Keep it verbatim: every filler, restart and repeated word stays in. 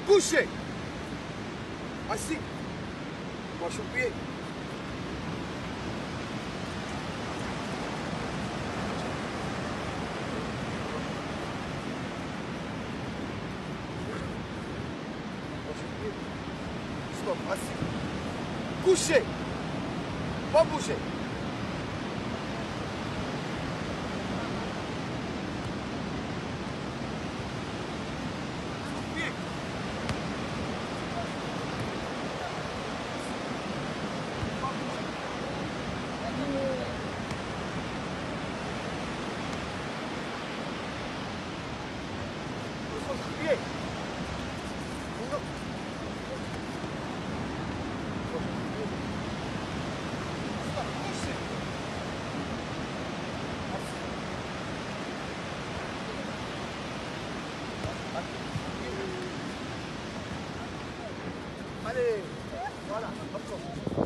Couché. Assis. Marche au pied. Stop, assis. Couché. Pas bouger. Pied. Uno. Allez, voilà, hop, hop.